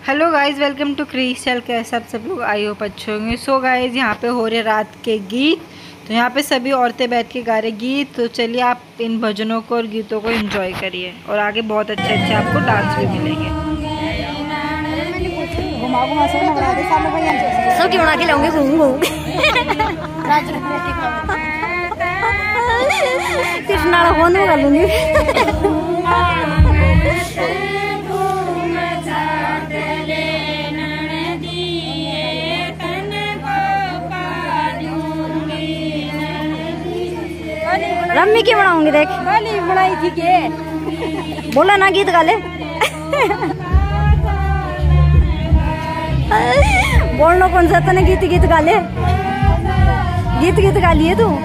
Hello guys, welcome to Crystal. कैसे आप सब लोग आई होप अच्छे होंगे। सो गाइज़, यहाँ पे हो रहे रात के गीत। तो यहाँ पे सभी औरतें बैठ के गा रहे गीत। तो चलिए आप इन भजनों को और गीतों को एंजॉय करिए और आगे बहुत अच्छे अच्छे आपको डांस भी मिलेंगे। सब क्यों बना के लाऊंगी कृष्णा फोन में कर लूंगी। रम्मी की बनाऊंगी, देख बनाई थी के बोला ना गीत गा ले। बोलना कौन सा तने गीत गा ले, गीत गा लिए तू।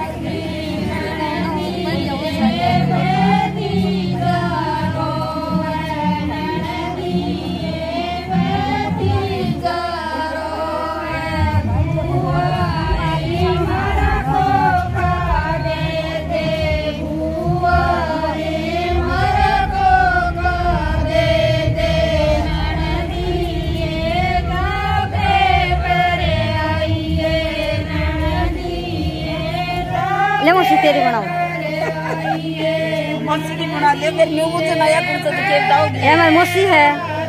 ले मौसी तेरी बनाओ, मौसी की बना ले। फिर मैं वो तो नया कौन सा तो केक दाओगी। ये हमारी मौसी है।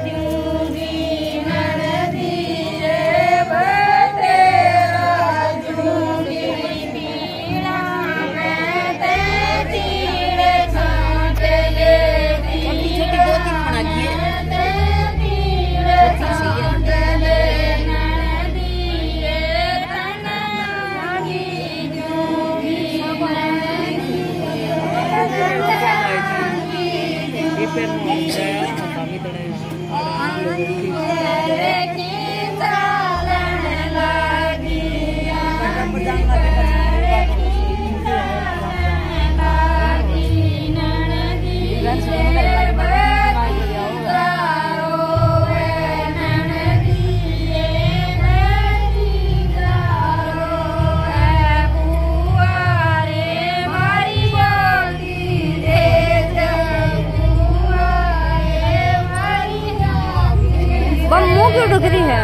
क्यों डुगरी है?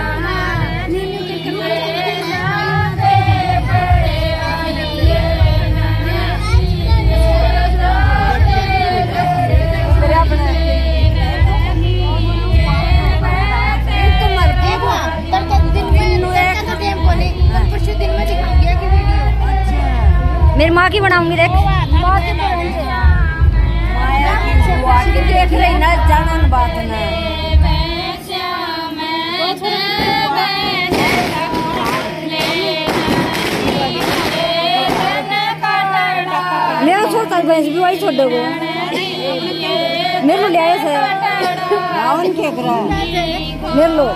मेरी माँ की बनाऊंगी, देख देख रही ना, जानन बात ना। मेरा छोटा भैंस भी वही छोड़ दो मेरे लो ले आए थे मेरे लो।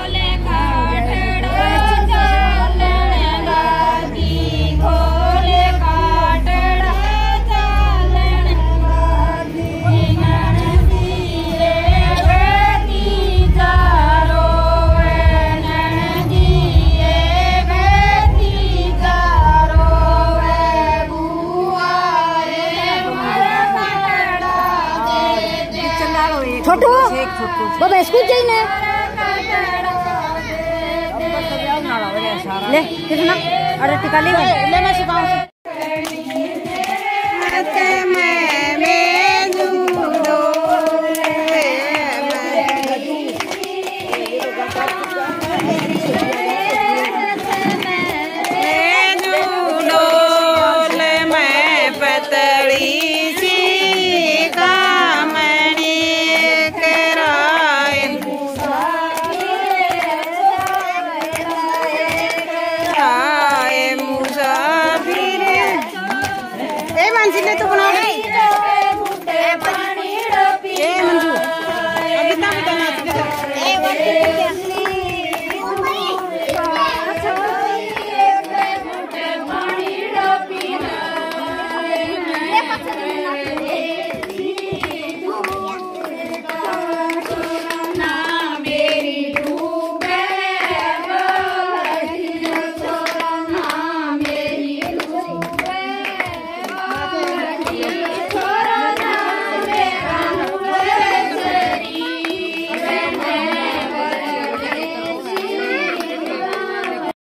छोटू बाबा स्कूल जाइए ले कितना अरे टिका ले मैं सिखाऊं। तो बना मंजू अभी